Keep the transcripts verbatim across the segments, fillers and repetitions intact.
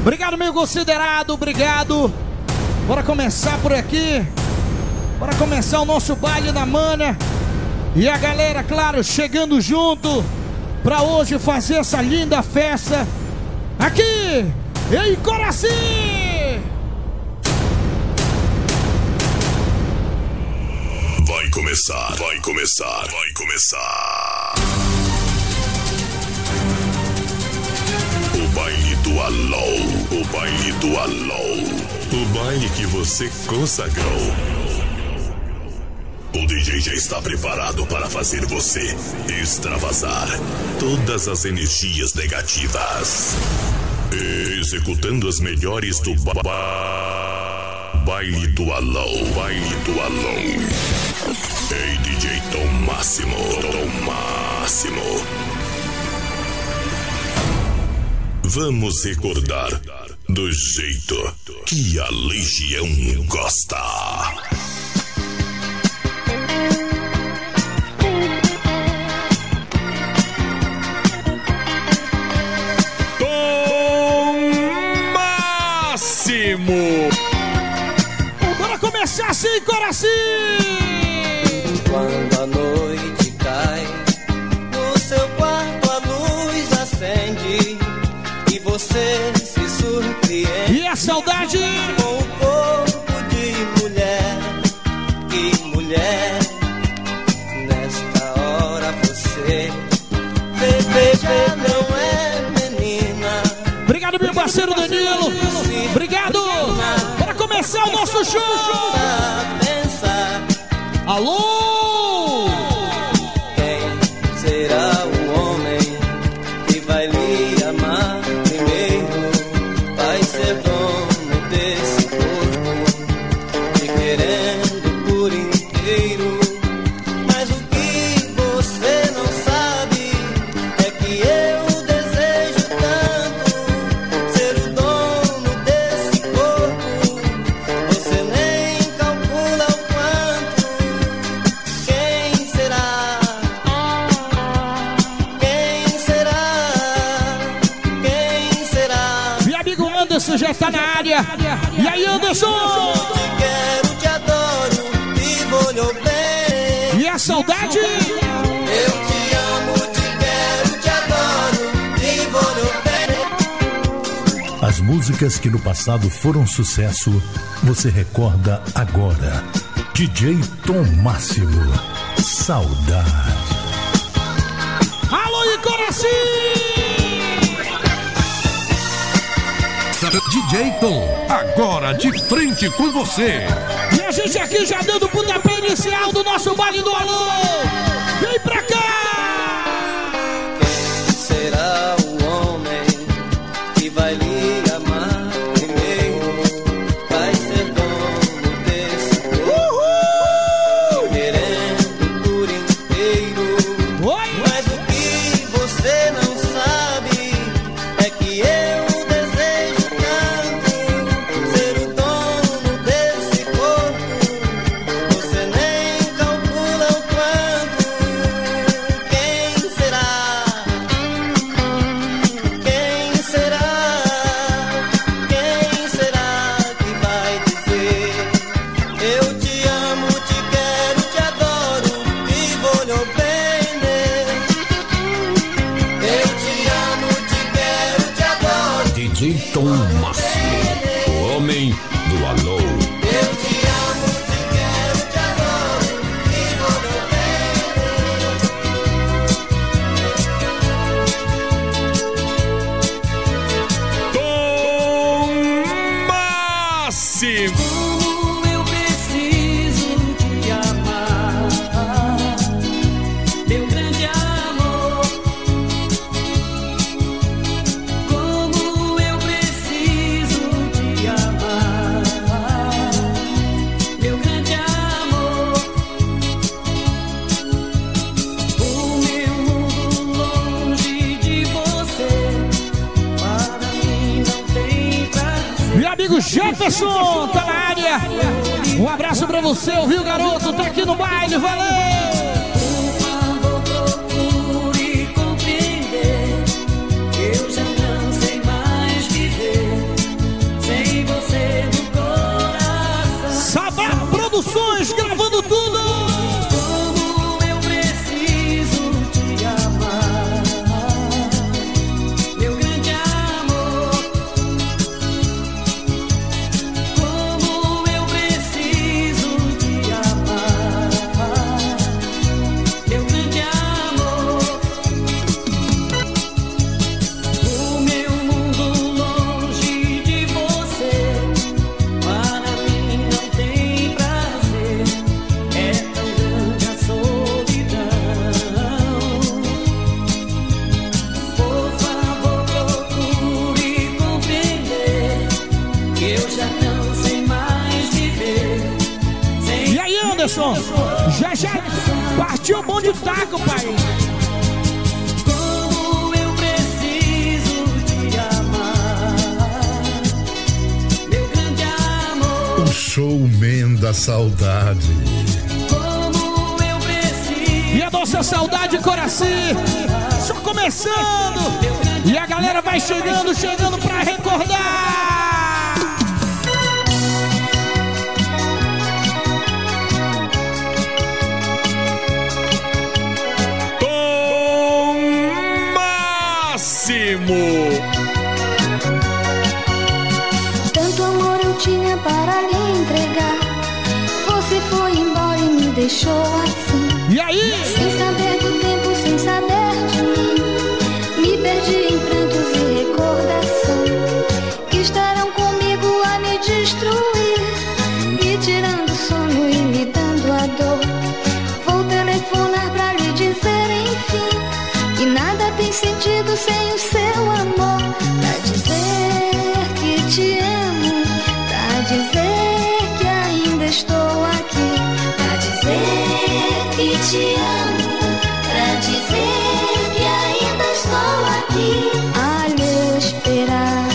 Obrigado, meu considerado, obrigado. Bora começar por aqui. Bora começar o nosso baile da Manha. E a galera, claro, chegando junto pra hoje fazer essa linda festa aqui em Coraci. Vai começar, vai começar, vai começar. O baile do Alô, o baile do Alô, o baile que você consagrou. O D J já está preparado para fazer você extravasar todas as energias negativas, executando as melhores do ba ba baile do Alô, baile do Alô. Ei, D J Tom Máximo, Tom Máximo. Vamos recordar do jeito que a Legião gosta. Tom Máximo. Bora começar assim, Coraci. Quando a noite cai, no seu quarto a luz acende e você se surpreende. E a saudade com o corpo de mulher. Que mulher, nesta hora você bebê já não é menina. Obrigado, meu parceiro Danilo. Obrigado. Bora começar o nosso show. Alô! Quem será o homem que vai lhe amar primeiro? Vai ser dono desse corpo, te querendo por inteiro. Mas o que você não sabe é que eu desejo tanto ser o dono desse corpo. Você nem calcula o quanto. Quem será? Quem será? Quem será? Meu amigo Anderson já tá na área. E aí, Anderson? Te quero, te adoro, vivo lhe bem. E a saudade? Eu te amo, te quero, te adoro, vivo lhe bem. As músicas que no passado foram sucesso, você recorda agora. D J Tom Máximo. Saudade. Alô, e Coraci! D J Tom, agora de frente com você. E a gente aqui já dando o pontapé inicial do nosso baile do Alô. Vem pra cá! Quem será o homem que vai lhe amar primeiro? Vai ser dono desse corpo, querendo por inteiro. Oi! Mas o que você não sabe é que eu desejo tanto ser o dono desse corpo. Você nem calcula o quanto. Quem será? Quem será? Quem será que vai dizer: eu te amo, te quero, te adoro, vivo lhe bem. Eu te amo, te quero, te adoro. D J Tom Máximo, o homem do Alô. Eu te amo, te quero, te adoro, vivo lhe Tom Máximo. Como eu preciso te amar, meu grande amor. Como eu preciso te amar, meu grande amor. O meu mundo longe de você, para mim não tem prazer. Meu amigo Jefferson tá na área. Um abraço pra você, ouviu, garoto? Tá aqui no baile, valeu! Por favor, procure compreender. Eu já não sei mais viver. Anderson. Já já partiu o bom de taco, pai. Como eu preciso te amar, meu grande amor. O showman da saudade. Como eu preciso. E a nossa saudade, Coraci, só começando. E a galera vai chegando, chegando pra recordar. Tom Máximo. Tanto amor eu tinha para lhe entregar. Você foi embora e me deixou assim. E aí? Sem saber do tempo, sem saber de mim. Me perdi em prantos e recordação que estarão comigo a me destruir, me tirando o sono e me dando a dor. Vou telefonar pra lhe dizer, enfim, que nada tem sentido sem o seu amor. Pra dizer que te amo, pra dizer que ainda estou aqui. Pra dizer que te amo, pra dizer que ainda estou aqui a lhe esperar.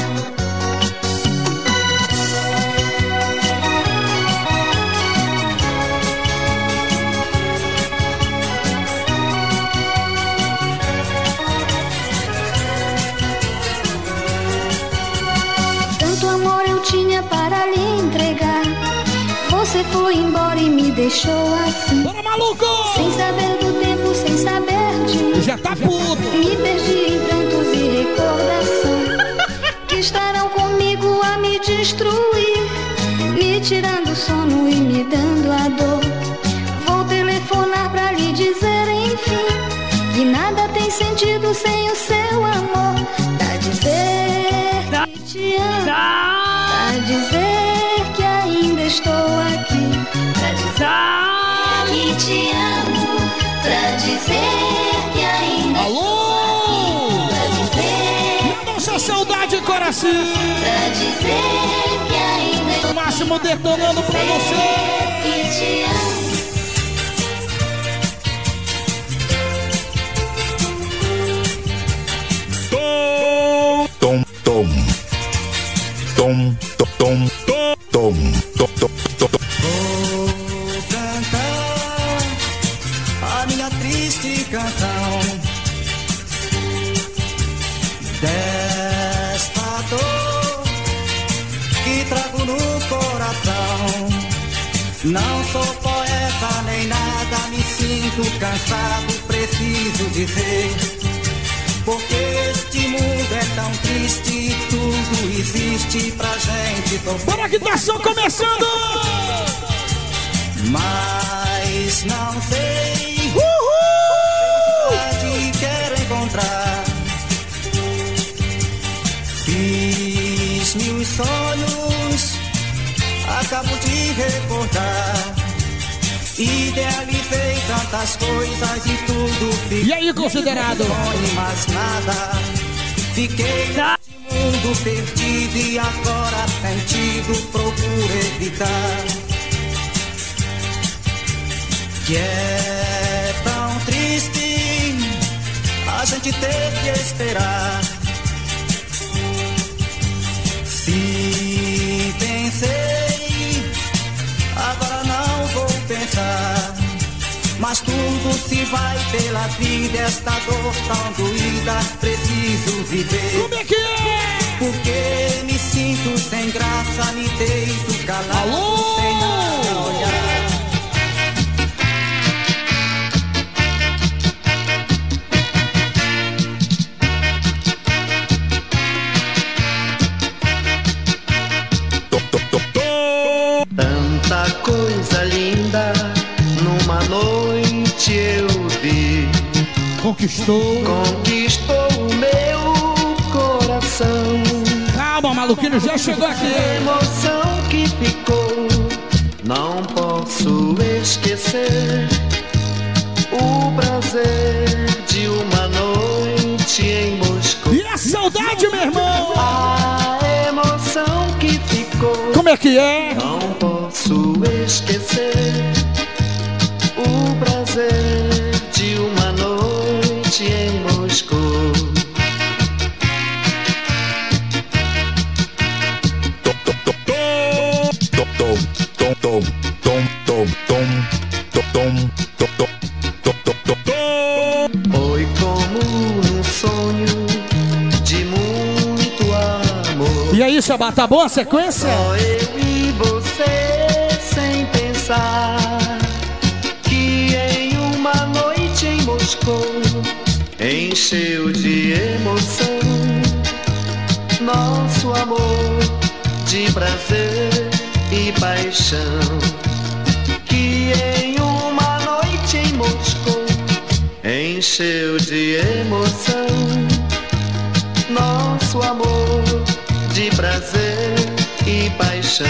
Tanto amor eu tinha para lhe entregar. Você foi embora e me deixou assim. Bora, maluco! Sem saber do tempo, sem saber de mim. Já tá puto. Me perdi em prantos e recordação que estarão comigo a me destruir, me tirando o sono e me dando a dor. Vou telefonar pra lhe dizer, enfim, que nada tem sentido sem o seu amor. Pra dizer que te amo, pra dizer que ainda estou aqui. Pra dizer que te amo, pra dizer que ainda Alô! pra dizer, E a nossa saudade, Coraci. pra dizer que ainda O máximo detonando pra você. que te amo. Tom. Tom, tom. Tom, tom, tom, tom, tom, tom, tom, tom. Vou cantar a minha triste canção desta dor que trago no coração. Não sou poeta nem nada, me sinto cansado, preciso dizer, porque este mundo é tão triste e tudo existe pra gente sofrer. Bora que tá só começando. Mas não sei Uhul! onde quero encontrar. Fiz mil sonhos, acabo de recordar. Idealizei tantas coisas e tudo fica. E aí, considerado? Mas nada, fiquei neste mundo perdido e agora sentido procuro evitar. Que é tão triste a gente ter que esperar. Se pensei, agora não vou pensar. Mas tudo se vai pela vida, esta dor tão doída, preciso viver. Como é que é? Porque me sinto sem graça, me deito calado, Alô? sem nada olhar. Tanta coisa linda numa noite eu vi, Conquistou. conquistou o meu coração. Calma, maluquinho, já chegou aqui. Emoção que ficou, não posso esquecer. O prazer de uma noite em Moscou. E a saudade, meu irmão? A emoção que ficou, Como é que é? não posso esquecer. E aí, Xabá, tá boa a sequência? Só eu e você sem pensar que em uma noite em Moscou encheu de emoção nosso amor de prazer e paixão. Que em uma noite em Moscou encheu de emoção nosso amor de prazer e paixão.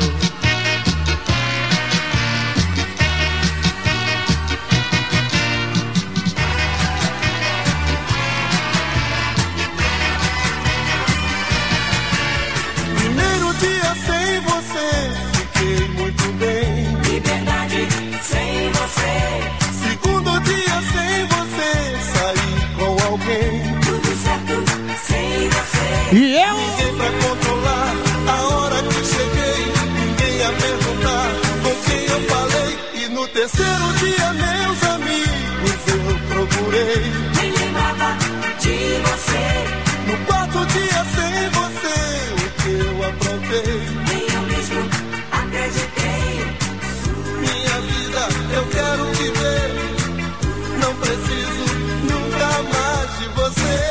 Primeiro dia sem você, fiquei muito bem. Liberdade sem você, Segundo dia sem você, saí com alguém. tudo certo sem você. E eu? Ninguém pra controlar a hora que cheguei. Ninguém ia perguntar com quem eu falei. E no terceiro dia, meus amigos, eu procurei. Nem lembrava de você, No quarto dia sem você, o que eu aprontei. nem eu mesmo acreditei. Minha vida eu quero viver. Não preciso nunca mais de você.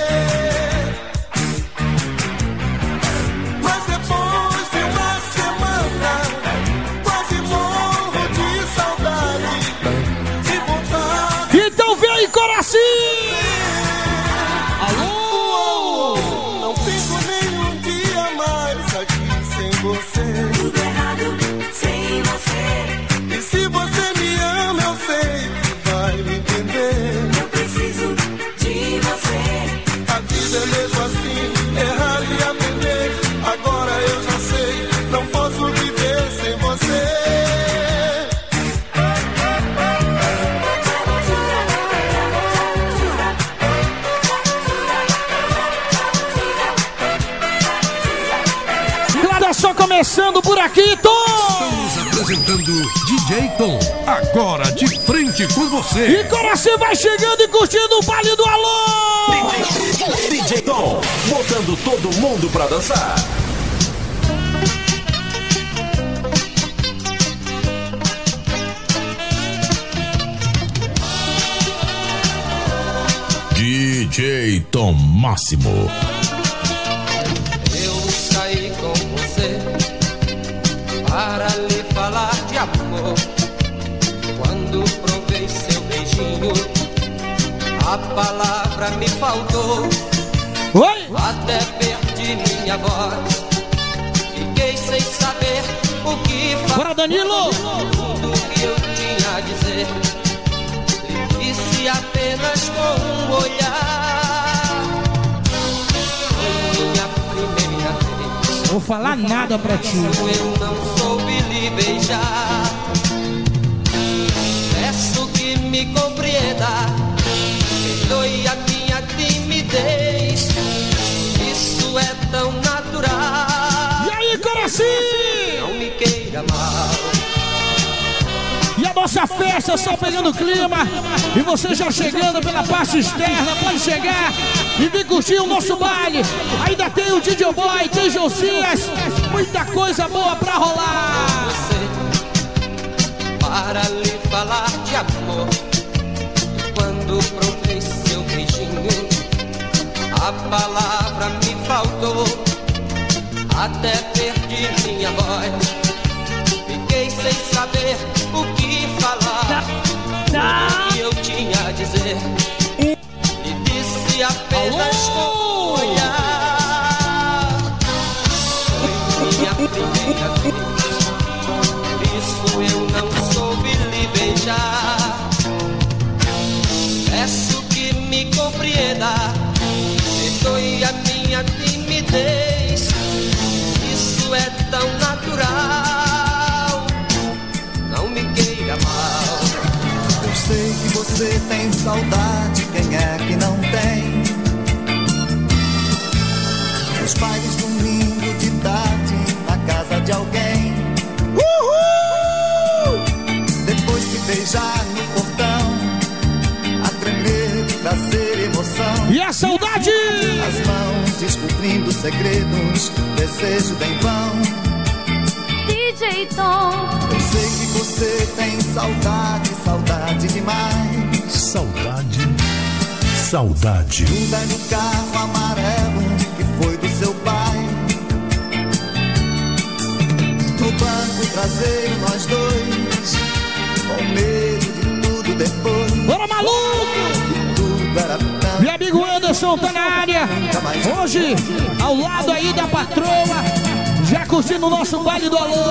Mas depois de uma semana, quase morro de saudade. De vontade. Então vem, Coraci! Não fico nem um dia mais aqui sem você. Tudo errado sem você, E se você me ama, eu sei que vai me entender. eu preciso de você. A vida é mesmo assim, errar e aprender. Agora eu já sei, não posso viver sem você. Claro, só começando por aqui, Tom! Estamos apresentando D J Tom. Agora de frente com você. E Coraci vai chegando e curtindo o baile do Alô! D J Tom, botando todo mundo pra dançar. D J Tom Máximo. Eu saí com você para lhe falar de amor. Quando provei seu beijinho, a palavra me faltou. Oi! Até perdi minha voz. Fiquei sem saber o que falar. Bora, Danilo! Tudo que eu tinha a dizer, lhe disse apenas com um olhar. Foi minha primeira vez. Vou falar nada pra ti. Eu não soube lhe beijar. Peço que me compreenda. Perdoe a minha timidez. Isso é tão natural. E aí, Coraci? Não me queira mal. E a nossa festa só pegando clima. E você já chegando pela parte externa, pode chegar e vir curtir o nosso baile. Ainda tem o D J Boy, tem Josias, muita coisa boa pra rolar. Você para lhe falar de amor. Quando provei seu beijinho, a palavra me faltou. Até perdi minha voz. Fiquei sem saber o que falar. Tudo que eu tinha a dizer, e disse apenas com um olhar. Foi minha primeira vez. Por isso eu não soube lhe beijar. Peço que me compreenda. Perdoe a minha timidez. Isso é tão natural. Não me queira mal. Eu sei que você tem saudade, quem é que não tem? Os bailes domingo de tarde na casa de alguém. Uhul! Depois de beijar no portão, a tremer de prazer e emoção. E a saudade? As mãos de descobrindo segredos, desejo em vão. D J Tom. Eu sei que você tem saudade, saudade demais. Saudade, saudade. Um velho carro amarelo que foi do seu pai. No banco traseiro nós dois, com medo de tudo depois. Bora, maluco! Tudo era tão... Meu amigo Anderson tá na área. Hoje, ao lado aí da patroa, já curtindo o nosso baile do alô.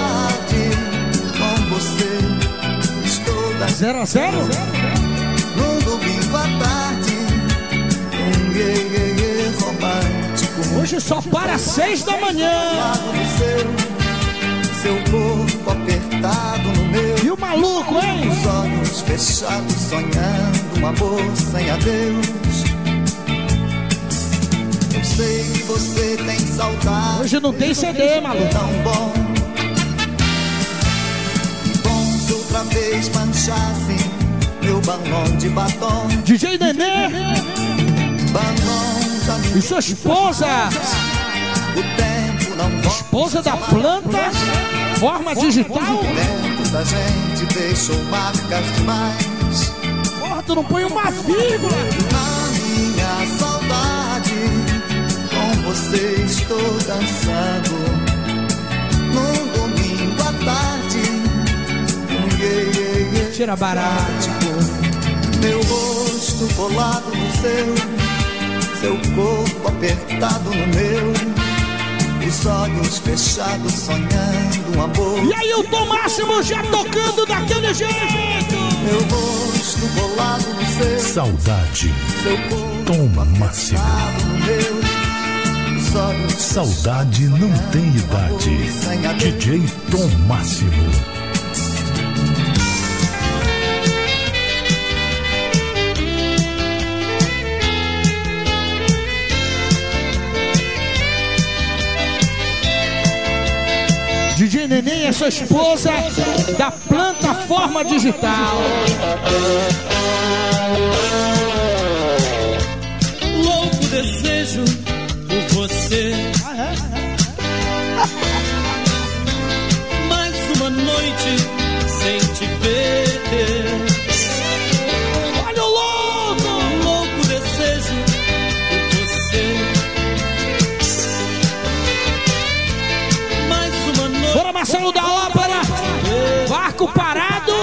Com você, estou da Zero a zero? Num domingo à tarde, um iê, iê, iê romântico. Hoje só para seis da manhã. Seu, seu corpo apertado no meu. E o maluco, hein? Os olhos fechados, sonhando um amor sem adeus. Eu sei que você tem saudade. Hoje não tem C D, maluco. Tão bom. Bom se outra vez manchasse meu balão de batom. D J Nenê Balão já me e sua esposa. O tempo não volta. Esposa da planta, forma digital. O tempo da gente deixou marcas demais. Porra, tu não põe uma vírgula. A minha saudade, com você estou dançando. Num domingo à tarde, um iê, iê, iê. Tira barato. Meu rosto colado no seu, seu corpo apertado no meu, os olhos fechados sonhando um amor. E aí o Tom Máximo já tocando daquele jeito. Meu rosto colado no seu, Saudade, seu corpo Tom Máximo. apertado no meu, os olhos Saudade não tem idade. D J Tom Máximo. D J Neném é sua esposa da plataforma digital. Louco desejo por você. Mais uma noite sem te ver. Olha o louco! Louco desejo por você. Mais uma noite. Bora, Marcelo da Ópera! Barco parado!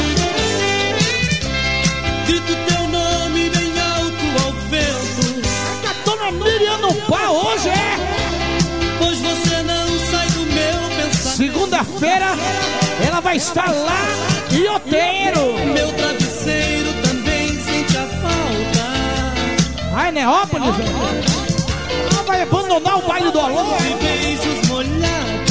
Grito teu nome bem alto ao vento. É que a dona Miriam não pá hoje, é? Pois você não sai do meu pensamento. Segunda-feira ela vai estar lá em Oteiro. Meu travesseiro também sente a falta. Ai, Neópolis? Ela vai abandonar o baile do alô? E beijos molhados.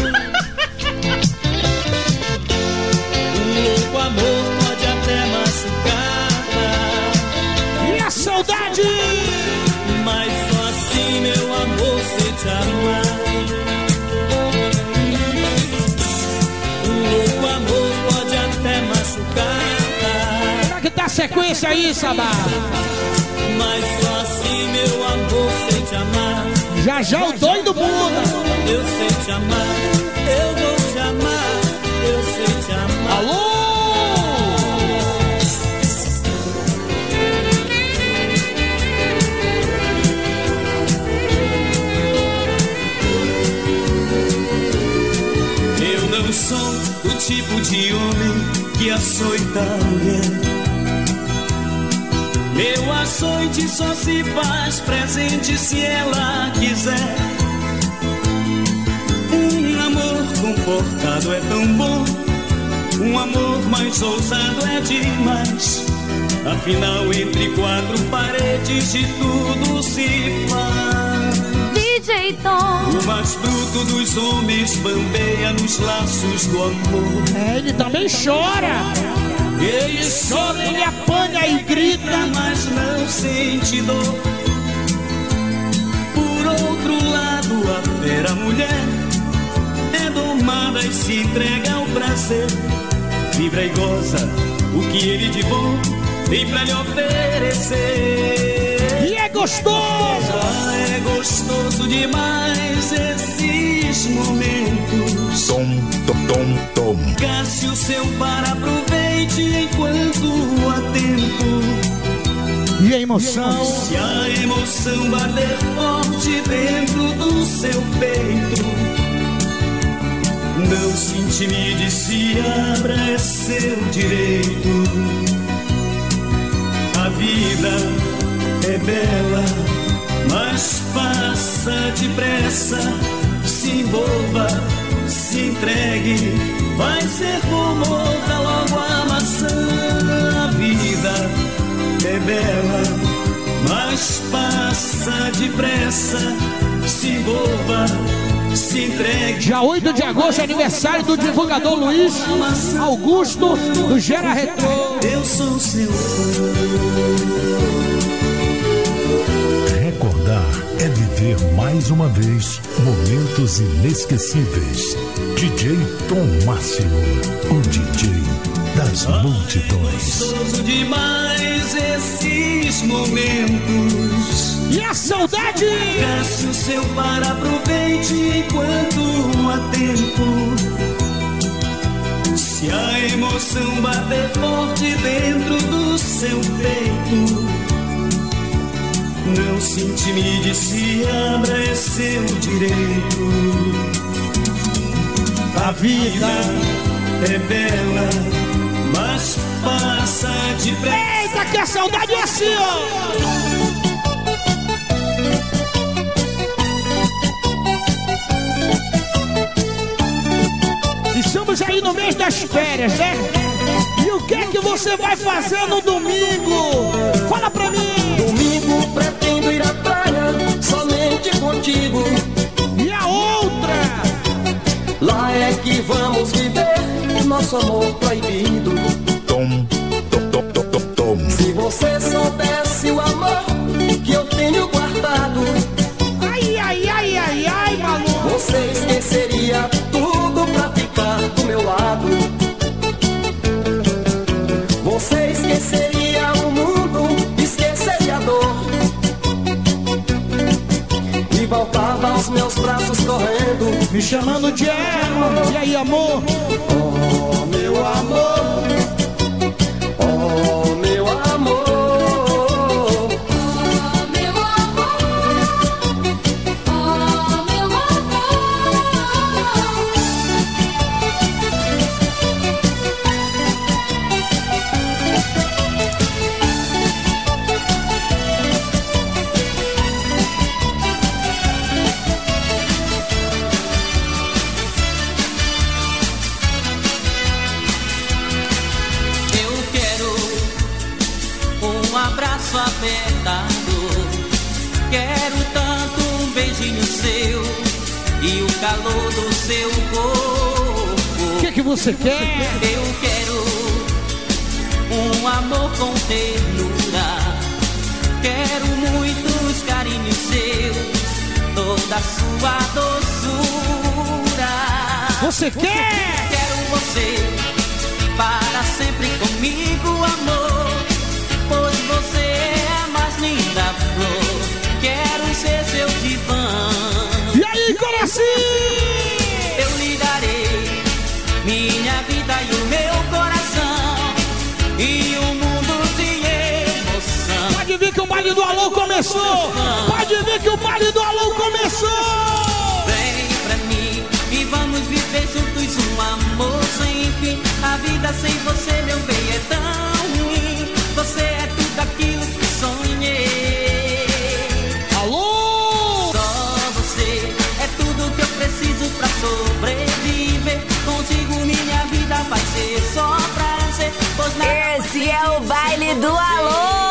Um louco amor pode até machucar. E a saudade? Mas só assim meu amor sei te amar. Um louco amor pode até machucar. Será que dá sequência aí, Sabá? Mas só assim meu amor sei te amar. Já já o doido muda. Eu sei te amar, eu vou te amar, eu sei te amar. Alô? Eu não sou o tipo de homem que açoita alguém. Meu açoite só se faz presente se ela quiser. Um amor comportado é tão bom, um amor mais ousado é demais. Afinal, entre quatro paredes de tudo se faz. D J Tom. O mais bruto dos homens bambeia nos laços do amor. É, ele também chora. Ele Chora, ele apanha e grita, mas não sente dor. Por outro lado, a fera mulher é domada e se entrega ao prazer. Vibra e goza o que ele de bom tem pra lhe oferecer. E é gostoso! É gostoso. gostoso demais esses momentos. Tom, tom, tom, tom. Gaste o seu para aproveite enquanto há tempo. E a emoção? Se a emoção bater forte dentro do seu peito, não se intimide, se abra, é seu direito. A vida é bela, mas passa depressa. Se envolva, se entregue, vai ser como morra logo a maçã. A vida é bela, mas passa depressa. Se envolva, se entregue. Dia oito de agosto, aniversário do divulgador Luiz Augusto do Gera Retrô. Eu sou seu fã. Recordar é viver mais uma vez momentos inesquecíveis. D J Tom Máximo, o D J das multidões. Gostoso demais esses momentos. E a saudade? Gaste o seu para aproveite enquanto há tempo. Se a emoção bater forte dentro do seu peito, não se intimide, se abra, é seu direito. A vida é bela, mas passa depressa. Eita, que a saudade é assim, ó! Estamos aí no mês das férias, né? E o que é que você vai fazer no domingo? Fala pra mim! Domingo pretendo ir à praia, somente contigo. E a outra? Lá é que vamos viver nosso amor proibido. Tom, tom, tom, tom, tom, tom. Se você soubesse o amor que eu tenho guardado, ai, ai, ai, ai, ai, maluco, você esqueceria tudo pra ficar do meu lado. Você esqueceria o mundo, esqueceria a dor, e voltava aos meus braços correndo, me chamando de ela. E aí, amor? Oh, meu amor. Oh, meu amor. Oh, meu amor. Oh, meu amor. Apertado, quero tanto um beijinho seu e o calor do seu corpo. O que que você quer? Eu quero um amor com ternura, quero muitos carinhos seus, toda a sua doçura. Você quer? Quero você para sempre comigo, amor, pois você é a mais linda flor. Quero ser seu divã. E aí, como assim? Eu lhe darei minha vida e o meu coração e um mundo de emoção. Pode vir que o baile do Alô começou. Pode vir que o baile do Alô começou. Vem pra mim e vamos viver juntos um amor sem fim. A vida sem você, meu bem, é tão ruim. Você é tudo aquilo que sonhei. Alô? Só você é tudo que eu preciso pra sobreviver. Contigo minha vida vai ser só prazer. Pois nada. Esse é o baile do Alô.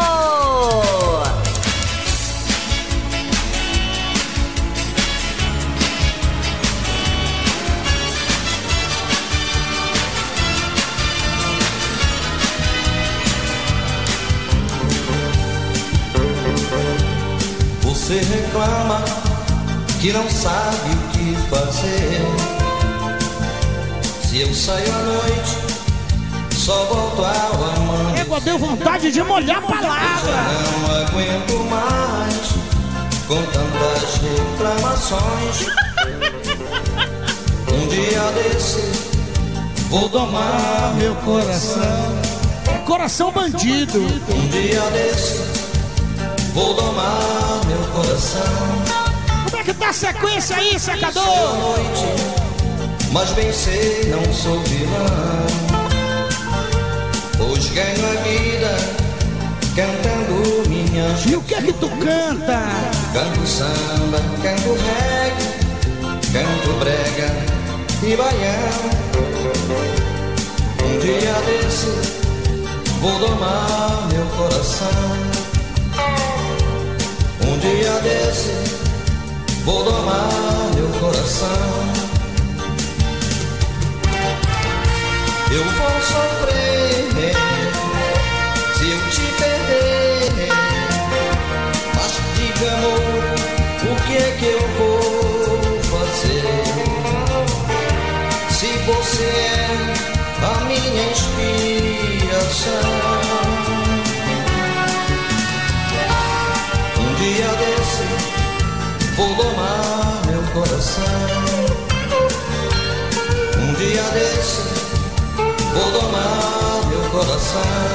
Você reclama que não sabe o que fazer. Se eu saio à noite, só volto ao amanhecer. Égua, deu vontade de molhar a palavra. Já não aguento mais com tantas reclamações. Um dia desse vou domar meu coração. Coração bandido. Um dia desse vou domar meu coração. Como é que tá a sequência aí, secador? Noite, mas bem sei, não sou vilão, pois ganho a vida cantando minha. E o que é que tu canta? Canto samba, canto reggae, canto brega e baião. Um dia desse vou domar meu coração. Um dia desse vou domar meu coração. Eu vou sofrer se eu te perder, mas diga, amor, o que é que eu vou fazer? Se você é a minha inspiração. Um dia desse vou domar meu coração. Um dia desse vou domar meu coração.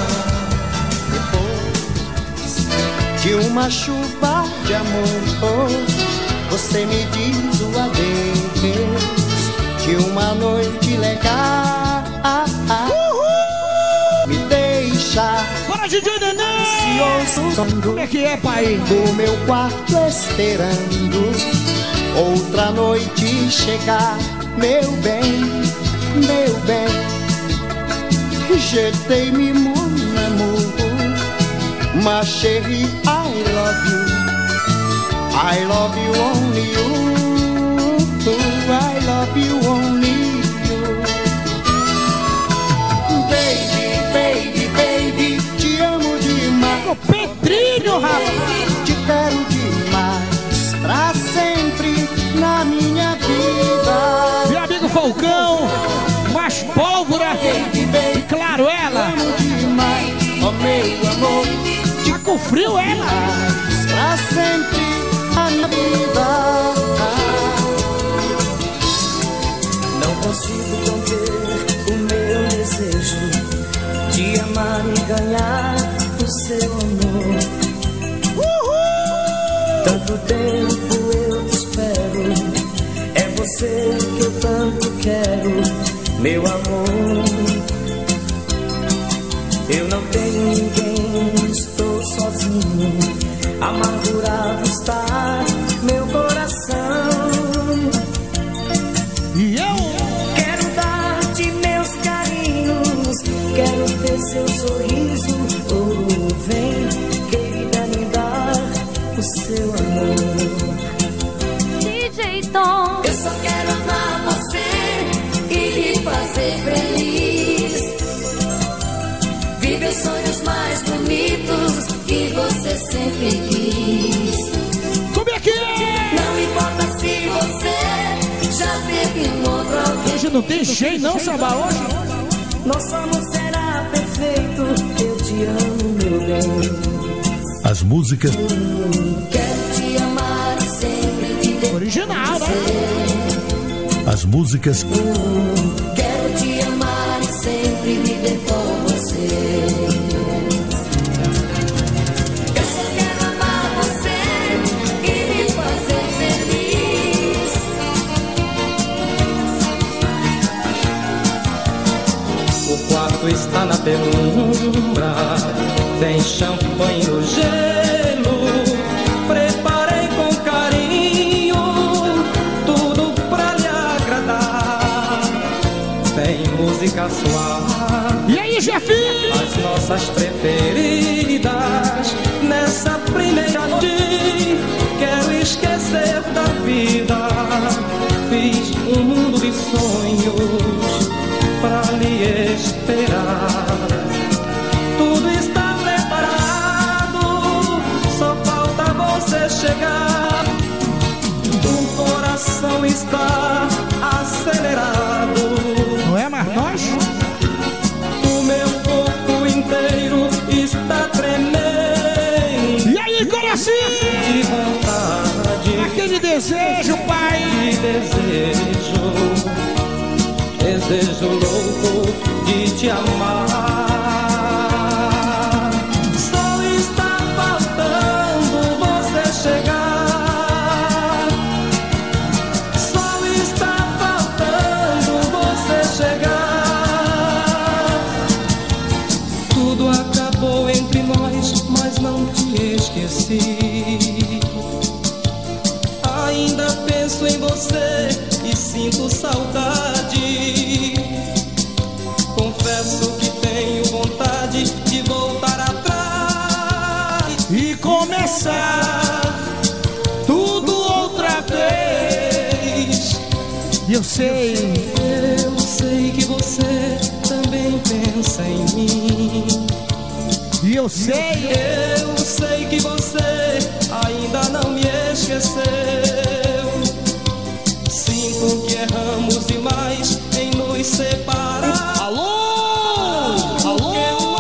Depois de uma chuva de amor, você me diz o adeus. De uma noite legal, me deixa. Bora, D J Neném! Como é que é, pai? Do meu quarto esperando outra noite chegar. Meu bem, meu bem, je t'aime mon amour, ma chérie, I love you, I love you only you, I love you only you. Baby, baby, baby, te amo demais. O Pedrinho, rapaz! Te quero demais, pra sempre na minha vida. Meu amigo Falcão, mais pólvora e claro ela. Amo demais, oh meu amor. Tá com frio ela? Pra sempre a minha vida. Não consigo conter o meu desejo de amar e ganhar o seu amor. Uhul! Tanto tempo eu te espero, é você que eu tanto quero, meu amor. Eu não tenho ninguém, estou sozinho, amargurado está meu coração. E eu quero dar-te meus carinhos, quero ter seu sorriso. Oh, vem, querida, me dar o seu amor. D J Tom, eu só quero amar você e lhe fazer feliz. Viver sonhos mais bonitos que você sempre quis. Como é que é? Não importa se você já teve um outro alguém. Hoje não tem jeito não, Sabá, hoje? Nosso amor será perfeito, eu te amo, meu bem. As músicas. Quero te amar e sempre te ter. Original, né? As músicas. Quero te amar e sempre viver com você. Eu só quero amar você e me fazer feliz. O quarto está na penumbra, tem champanhe no gelo. Preparei com carinho tudo pra lhe agradar. Tem música suave. E aí, Jefinho? As nossas preferidas. Nessa primeira noite quero esquecer da vida. Fiz um mundo de sonhos pra lhe esperar. Tudo está preparado, só falta você chegar. O coração está acelerado. Não é mais nós? O meu corpo inteiro está tremendo. E aí, coração? De vontade desejo, desejo louco de te amar. Só está faltando você chegar. Só está faltando você chegar. Tudo acabou entre nós, mas não te esqueci. Ainda penso em você e sinto saudade. Confesso que tenho vontade de voltar atrás e começar tudo outra vez. E eu sei, eu sei que você também pensa em mim. E eu sei, eu sei que você ainda não me esqueceu. Sinto que erramos demais em nos separar. Alô, alô,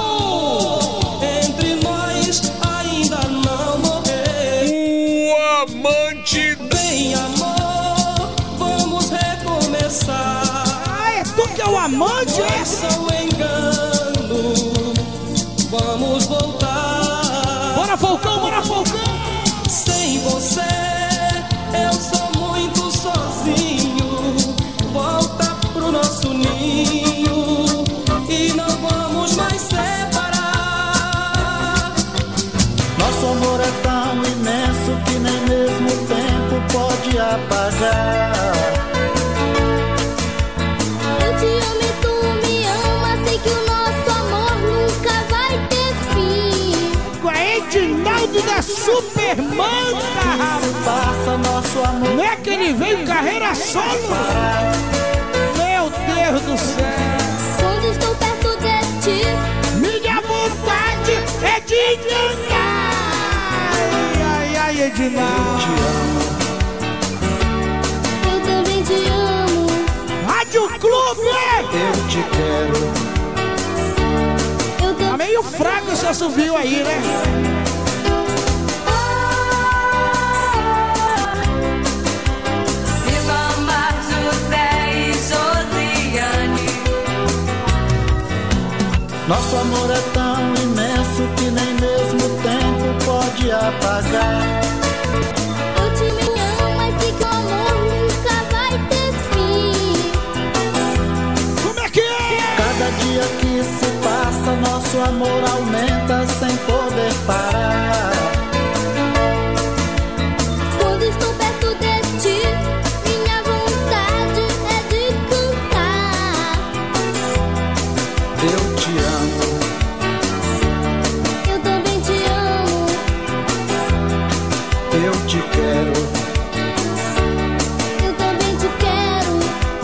entre nós ainda não morreu. O amante. Bem, amor, vamos recomeçar. Ah, é tu que é o amante, é? São engano, vamos voltar. Bora, Falcão, bora, Falcão. Sem você eu sou muito sozinho. Volta pro nosso ninho e não vamos mais separar. Nosso amor é tão imenso que nem mesmo o tempo pode apagar. Eu te amo e tu me amas, sei que o nosso amor nunca vai ter fim. Com a Edinaldo da Supermanta, passa nosso amor. Não é que ele veio carreira solo? Meu Deus do céu. Quando estou perto de ti, minha vontade é de cantar. Ai, ai, ai, Edinaldo. Eu também te amo. Rádio Clube. Eu te quero. Eu Tá meio fraco esse assovio aí, né? Nosso amor é tão imenso que nem mesmo o tempo pode apagar. Eu te amo, mas sei que o amor nunca vai ter fim. Como é que é? Cada dia que se passa, nosso amor aumenta sem poder parar. Quando estou perto de ti, minha vontade é de cantar. Eu te amo. Eu também te amo. Eu te quero. Eu também te quero.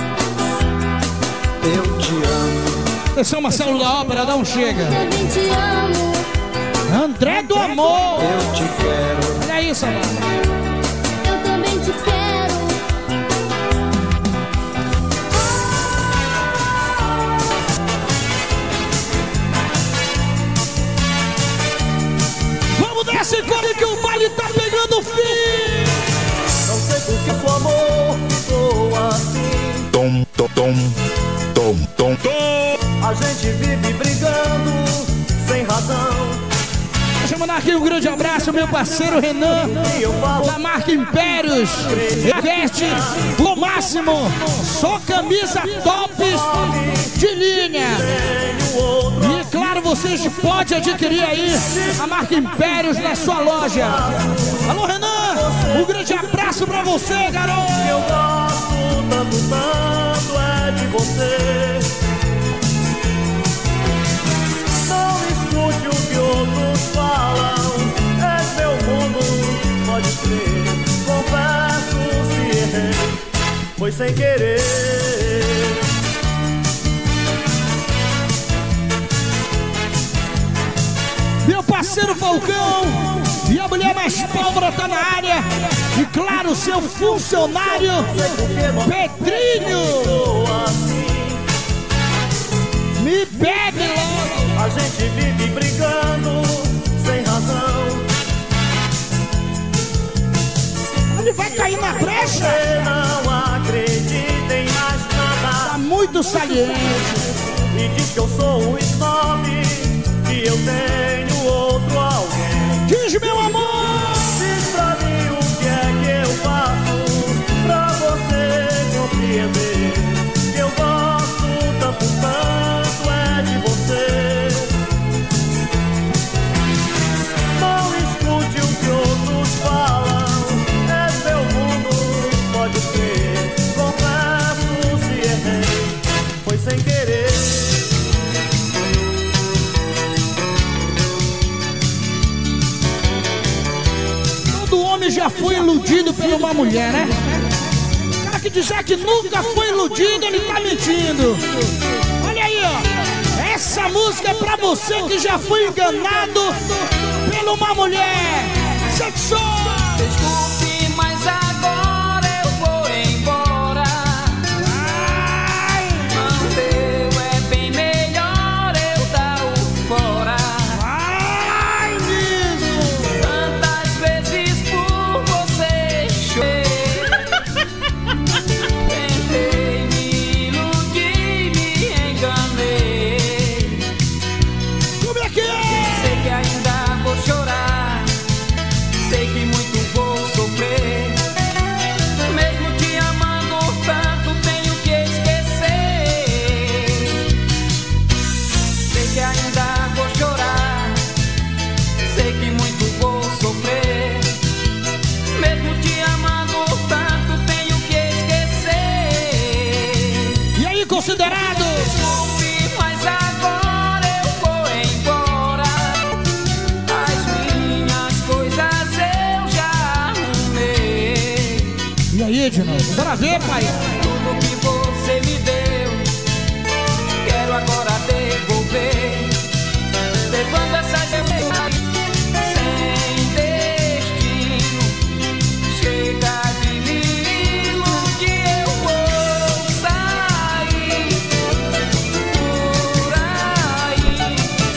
Eu te amo. Atenção, Marcelo da Ópera, dá um chega. Eu também te amo. André do Amor. Eu te quero. Olha isso, amor. Eu também te quero. Vamos nessa corre que o baile tá pegando fim. Não sei por que seu amor ficou assim. Tom, tom, tom, tom, tom, tom. A gente vive brigando sem razão. Deixa eu mandar aqui um grande abraço, meu parceiro Renan, da marca Impérios. Reveste o máximo, só camisa top de linha. E claro, vocês podem adquirir aí a marca Impérios na sua loja. Alô, Renan, um grande abraço pra você, garoto. Eu gosto tanto, tanto é de você. Não escute o que outros falam. É meu mundo, pode crer. Confesso se errei, foi sem querer. Meu parceiro Falcão e a mulher mais pólvora tá na área. E claro, seu funcionário Pedrinho. Me bebe logo. A gente vive brigando sem razão. Ele vai cair na brecha. Não muito saliente. E diz que eu sou um snob, que eu tenho outro alguém. Diz, meu amor! Diz pra mim o que é que eu faço pra você compreender que eu gosto tanto, tanto é de você. Não escute o que outros falam, é seu mundo, pode ser. Confesso se errei, foi sem querer. Todo homem já foi iludido por uma mulher, né? O cara que disser que nunca foi iludido, ele tá mentindo. Olha aí, ó. Essa música é pra você que já foi enganado por uma mulher. Sexual. Desculpe, mas agora eu vou embora. Ai. Não deu, é bem melhor eu dar o fora. Ai, isso. Tantas vezes por você chorei. Tentei me iludir, me enganei. Como é que é? Sei que ainda vou chorar. Sei que muito vou sofrer. Mesmo te amando tanto, tenho que esquecer. Sei que ainda vou chorar. Sei que muito vou sofrer. Mesmo te amando tanto, tenho que esquecer. E aí, considerado? Desculpe, mas agora eu vou embora. As minhas coisas eu já arrumei. E aí, Edinaldo? Bora ver, pai. Tudo que você me deu, quero agora devolver. Levando essas emoções sem destino. Chega de me iludir, eu vou sair por aí.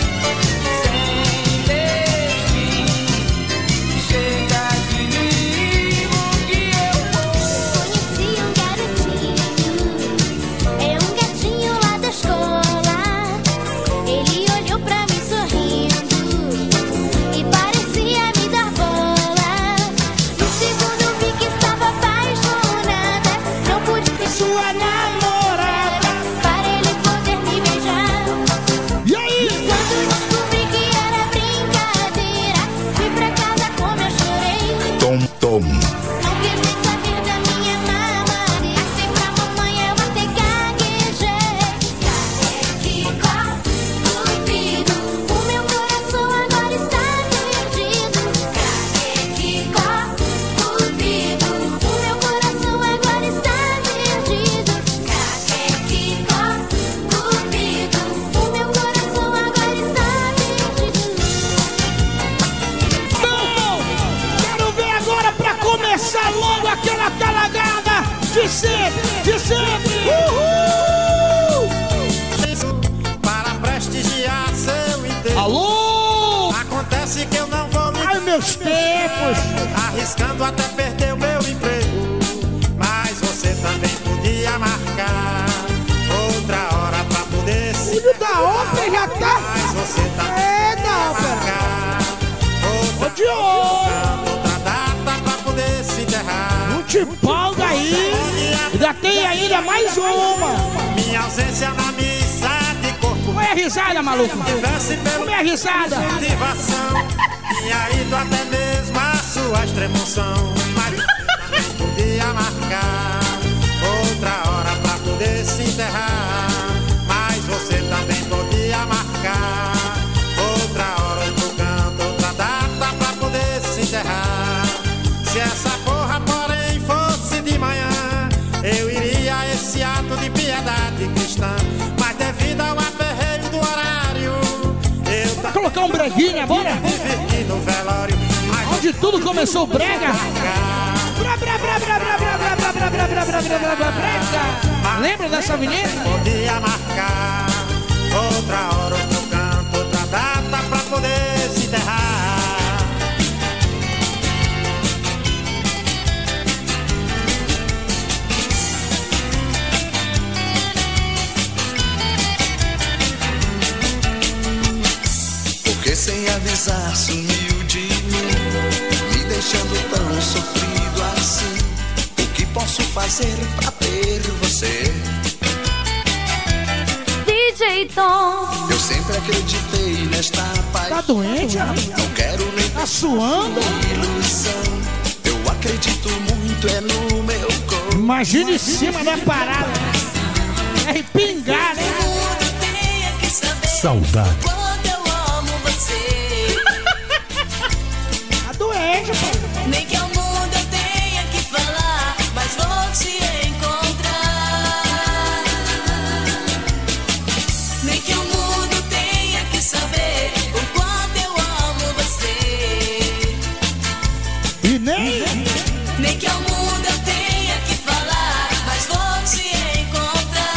Sem destino. Chega de me iludir, eu vou. Conheci um garotinho, é um gatinho lá da escola. Ele olhou pra mim sorrindo e parecia me dar bola. No segundo vi que estava apaixonada, não pude ter Sua namorada. para ele poder me beijar. E aí? Quando descobri que era brincadeira, fui pra casa como eu chorei. Tom, tom. Não quis nem saber da minha mamadeira. Passei pra mamãe, eu até gaguejei. Caquecicó, cupido, o meu coração agora está perdido. Caquecicó, cupido, o meu coração agora está perdido. Caquecicó, cupido, o meu coração agora está perdido. Não! Quero ver agora pra começar logo aquela talagada de sempre, de sempre! Uhul! Para prestigiar seu interesse. Alô! Acontece que eu não vou me Ai, meus tempos! arriscando até perder o meu emprego. Mas você também podia marcar outra hora pra poder se Filho da ópera já tá! Mas você também É da ópera! marcar outra, Ô, de olho! outra data pra poder se enterrar. Não te empolga aí! Ainda tem ainda mais uma! Minha ausência na missa de corpo. Olha a risada, maluco! Tivesse pelo Olha a risada! motivação, tinha ido até mesmo a sua extremoção. Mas você também podia marcar outra hora pra poder se enterrar. Mas você também podia marcar outra hora, outro canto, outra data pra poder se enterrar. Se essa porra, porém, fosse de manhã, eu iria a esse ato de piedade cristã. Mas devido ao aperreio do horário, eu Bora colocar um breguinha, bora? diverti no velório. Mas Onde tudo começou brega! Bra, bra, bra, bra, bra, bra, bra, bra, bra, bra, bra, bra, bra, bra, bra, brega! Lembra dessa vinheta? podia marcar outra hora, outro canto, outra data pra poder se enterrar. posso fazer pra ter você? D J Tom. Eu sempre acreditei nesta paixão. Tá doente, não quero nem tá suando. Ilusão. Eu acredito muito é no meu corpo. Imagina em cima da parada. É pingar, né? Saudade. Quando eu amo você. Tá doente, pô. Nem que ao mundo eu tenha que falar, mas vou te encontrar. Nem que o mundo tenha que saber o quanto eu amo você. E nem, nem que ao mundo eu tenha que falar, mas vou te encontrar.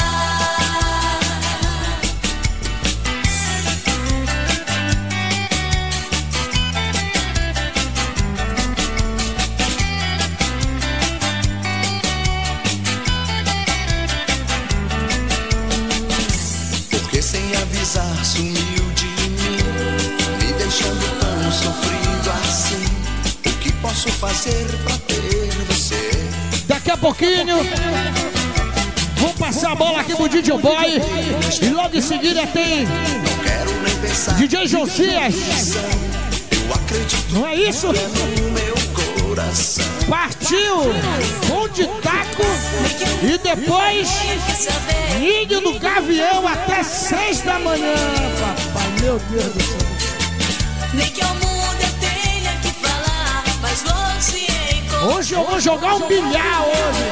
Porque sem avisar sumiu de mim, me deixando tão sofrido assim. O que posso fazer pra ter você? daqui a pouquinho vamos passar a bola aqui pro D J Boy. E logo em seguida tem D J Josias. Eu acredito. Não é isso? No meu coração. Partiu com de taco e depois Ninho do Gavião até seis da manhã, papai, meu Deus do céu. Nem que ao mundo eu tenha que falar, mas vou te encontrar. Hoje eu vou jogar um bilhar hoje.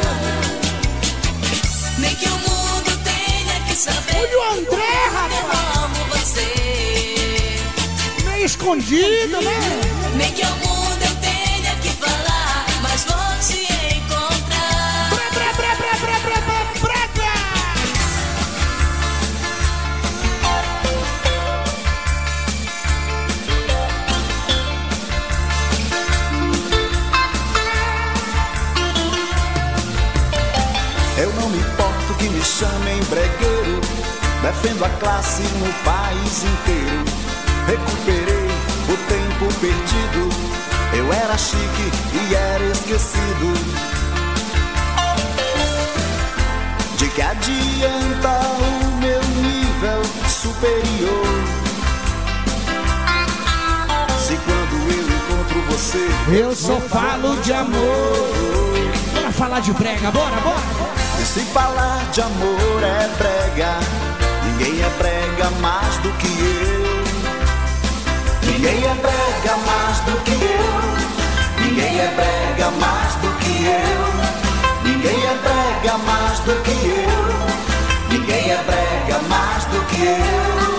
Nem que o mundo tenha que saber. Olha o André, rapaz. Eu amo você. Meio escondido, né? Nem que ao mundo eu tenha que falar, mas vou te encontrar. Bra, bra, bra, bra, bra, bra, bra, bra. Eu não me importo que me chamem bregueiro, defendo a classe no país inteiro. Recuperei o tempo perdido, eu era chique e era esquecido. De que adianta o meu nível superior, se quando eu encontro você eu só falo de amor. Bora falar de brega, bora, bora. E se falar de amor é brega, ninguém é brega mais do que eu. Ninguém é brega mais do que eu. Ninguém é brega mais do que eu. Ninguém é brega mais do que eu. Ninguém é brega mais do que eu.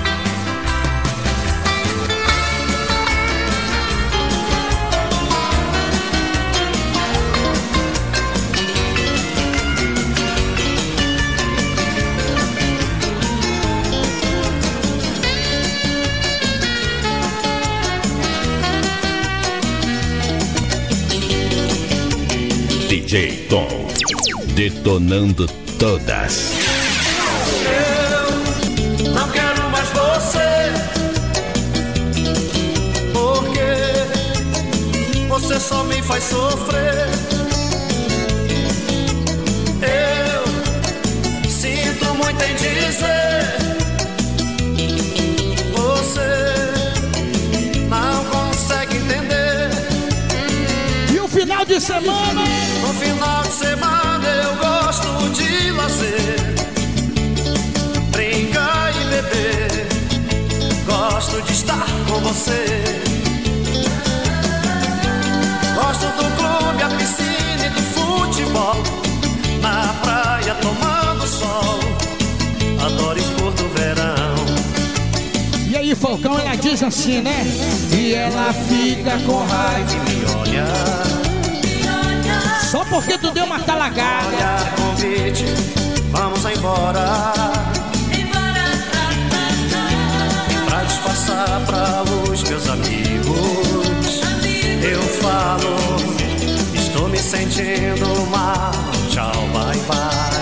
D J Tom, detonando todas. Eu não quero mais você, porque você só me faz sofrer. Eu sinto muito em dizer, você não consegue entender. E o final de semana? No final de semana eu gosto de lazer, brincar e beber. Gosto de estar com você. Gosto do clube, a piscina e do futebol, na praia tomando sol. Adoro ir curto o verão. E aí, Falcão, ela diz assim, né? E ela fica com raiva e me olha. Só porque tu deu uma talagada. Olha, convite, vamos embora. E pra disfarçar pra os meus amigos, eu falo, estou me sentindo mal. Tchau, bye, bye.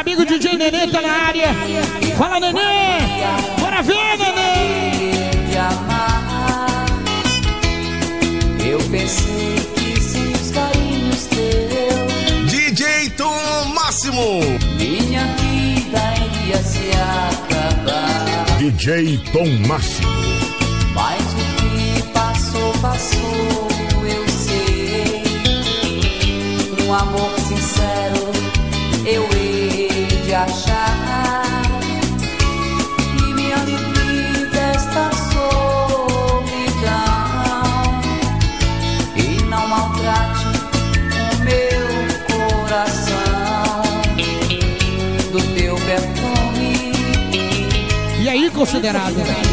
amigo D J Nenê tá na área. Fala, Nenê! Bora ver, Nenê! De amar, eu pensei que sem os carinhos teus, D J Tom Máximo, minha vida iria se acabar. D J Tom Máximo. Mas o que passou, passou, eu sei. Um amor sincero eu hei de achar, e me alivie desta solidão, e não maltrate o meu coração do teu perfume. E aí, considerado?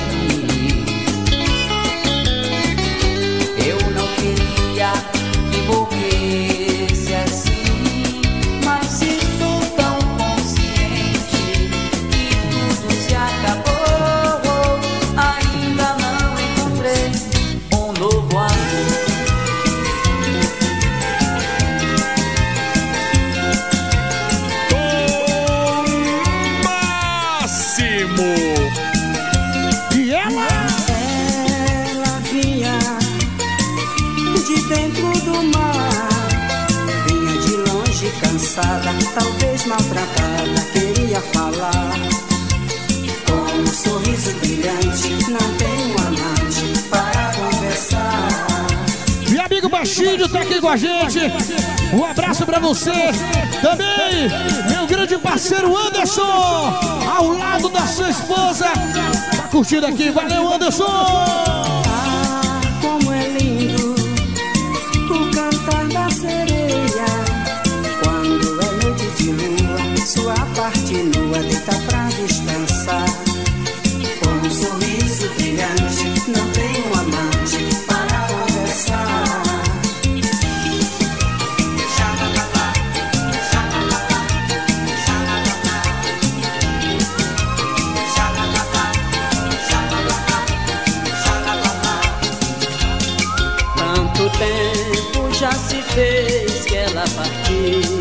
Eu não queria que morresse assim, mas estou tão consciente que tudo se acabou. Ainda não encontrei um novo amor. Máximo. E ela? Ela vinha de dentro do mar, vinha de longe cansada, talvez maltratada, queria falar. Com um sorriso brilhante, não tem um amante para conversar. Meu amigo Baixinho tá aqui com a gente. Um abraço pra você. Também, meu grande parceiro Anderson, ao lado da sua esposa. Tá curtindo aqui. Valeu, Anderson. Ah, como é lindo o cantar da sereia, quando é noite de lua, sua parte nua deita pra descansar. Com um sorriso brilhante, não tem um amante para conversar. Tanto tempo já se fez que ela partiu,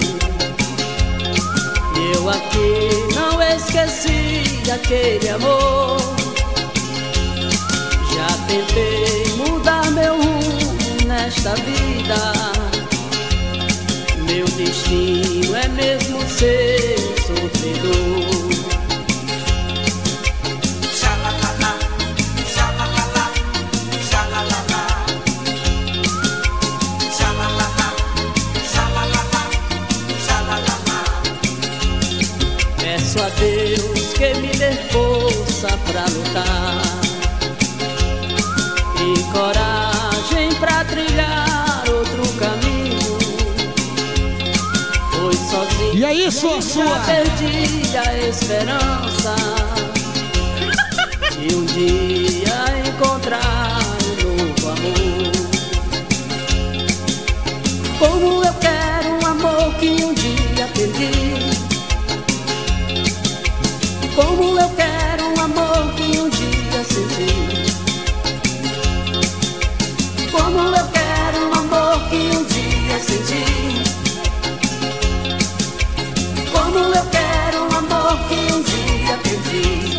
e eu aqui não esqueci aquele amor. Já tentei mudar meu rumo nesta vida, meu destino é mesmo ser sofredor. Peço a Deus que me dê força pra lutar e coragem pra trilhar outro caminho. Foi sozinho, E aí, sua, já sua? perdi a esperança de um dia encontrar um novo amor. Como eu quero um amor que um dia perdi, como eu quero um amor que um dia senti, como eu quero um amor que um dia senti, como eu quero um amor que um dia perdi.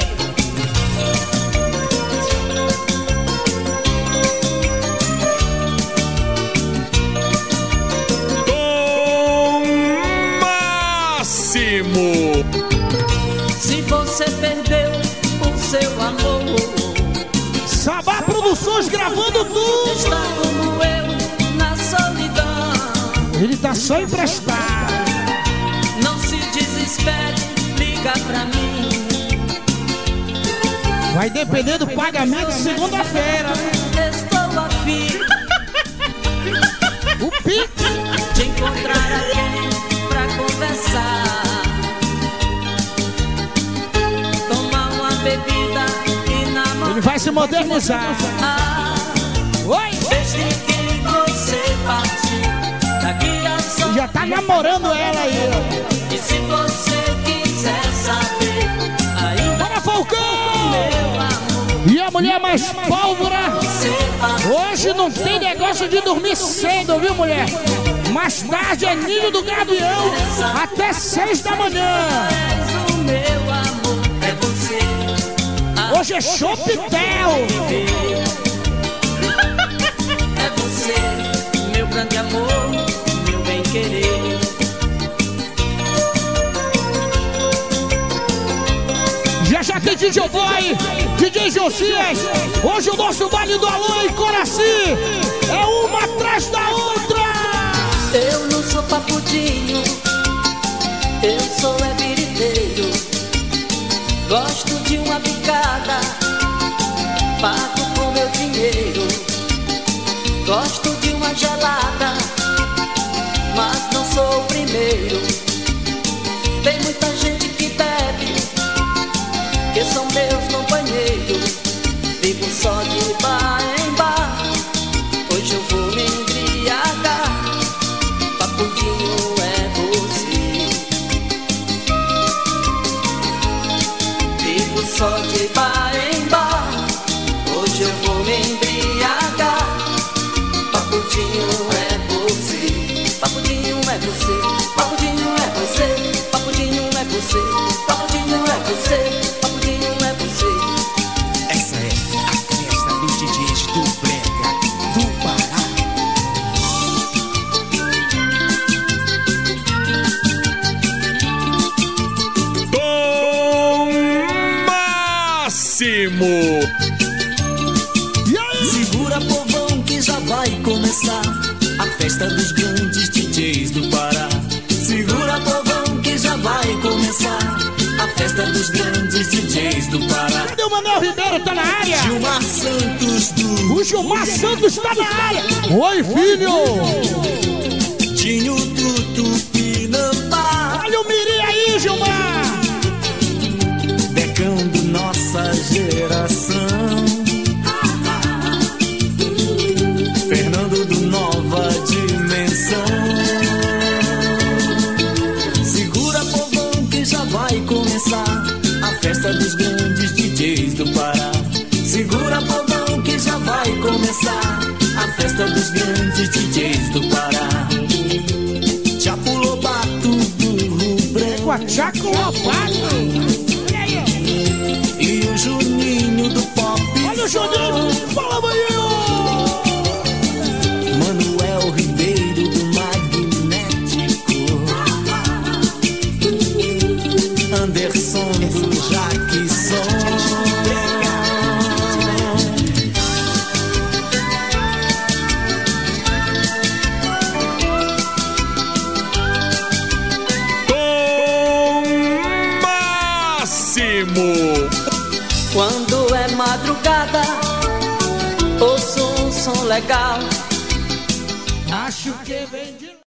Tom Máximo. Se você perdeu o seu amor, Sabá Produções gravando tudo. está como eu na solidão. Ele tá só emprestado. Não se desespere, liga pra mim. Vai depender do pagamento segunda-feira. Estou afim O Pix. de encontrar alguém pra conversar, tomar uma bebida e namorar. Ele vai se modernizar. Oi. Desde que você partiu, daqui a só Já tá namorando ela aí, ó. E se você quiser saber, ainda Bora, Falcão! meu amor, E a mulher mais pólvora. você partiu. Hoje não tem negócio de dormir cedo, viu, mulher? Mais tarde é Ninho do Gavião, até seis da manhã. O meu amor é você. Hoje é Chopitel. É você, meu grande amor, meu bem-querer. Já já tem D J Boy, D J Josias. Hoje o nosso baile do Alô em Coraci é uma atrás da outra. Eu não sou papudinho, eu sou é biriteiro. Gosto de uma picada, pago com meu dinheiro. Gosto de uma gelada, mas não sou o primeiro. Tem muita gente que bebe, que são meus companheiros. Vivo só de bar em bar, hoje eu vou me embriagar. Papudinho é você. Vivo só de bar em bar, hoje eu vou me embriagar. Papudinho é você. Papudinho é você. Papudinho é você. Papudinho é você. Papudinho é você. Papudinho é você. Essa é a festa dos D Js do Brega do Pará. Tom Máximo. Segura, povão, que já vai começar a festa dos grandes D Js do Pará. Segura, povão, que já vai começar a festa dos grandes D Js do Pará. Cadê o Manuel Ribeiro? Tá na área? Gilmar Santos do... O Gilmar Santos tá na área. Oi, filho. Tinho do Tupinambá. Olha o Miri aí, Gilmar. Decando nossa geração. Fernando do Nova Dimensão. Segura, povão, que já vai começar a festa dos grandes D Js do Pará. Segura, povão, que já vai começar a festa dos grandes D Js do Pará. Chapo Lobato, burro branco. Chaco Lobato. E o Juninho do Pop. Olha o Juninho. Fala, Maninho. Manuel Ribeiro do Magnético. Anderson do Jackson. Tom Máximo. Quando é madrugada, ouço um som legal. Acho que vem de